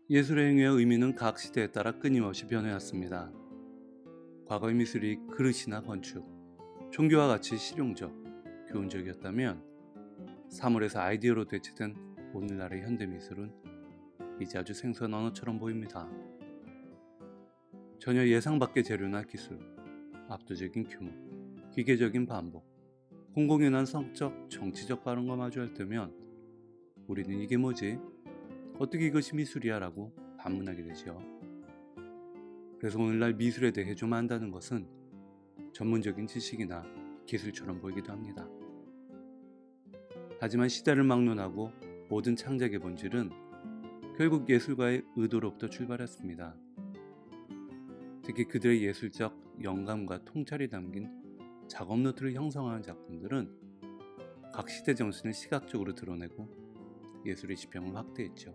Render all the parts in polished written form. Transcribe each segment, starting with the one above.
예술의 행위와 의미는 각 시대에 따라 끊임없이 변해왔습니다. 과거의 미술이 그릇이나 건축, 종교와 같이 실용적, 교훈적이었다면 사물에서 아이디어로 대체된 오늘날의 현대미술은 이제 아주 생소한 언어처럼 보입니다. 전혀 예상 밖의 재료나 기술, 압도적인 규모, 기계적인 반복, 공공연한 성적, 정치적 발언과 마주할 때면 우리는 이게 뭐지? 어떻게 이것이 미술이야? 라고 반문하게 되죠. 그래서 오늘날 미술에 대해 좀 안다는 것은 전문적인 지식이나 기술처럼 보이기도 합니다. 하지만 시대를 막론하고 모든 창작의 본질은 결국 예술가의 의도로부터 출발했습니다. 특히 그들의 예술적 영감과 통찰이 담긴 작업 노트를 형성하는 작품들은 각 시대 정신을 시각적으로 드러내고 예술의 지평을 확대했죠.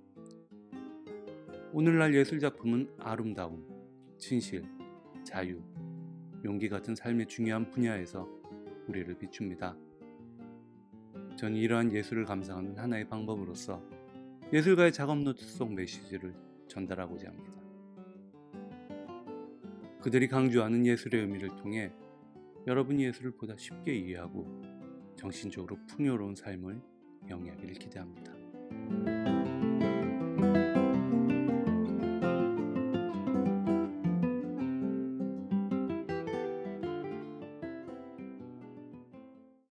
오늘날 예술작품은 아름다움, 진실, 자유, 용기 같은 삶의 중요한 분야에서 우리를 비춥니다. 전 이러한 예술을 감상하는 하나의 방법으로서 예술가의 작업 노트 속 메시지를 전달하고자 합니다. 그들이 강조하는 예술의 의미를 통해 여러분이 예술을 보다 쉽게 이해하고 정신적으로 풍요로운 삶을 영위하기를 기대합니다.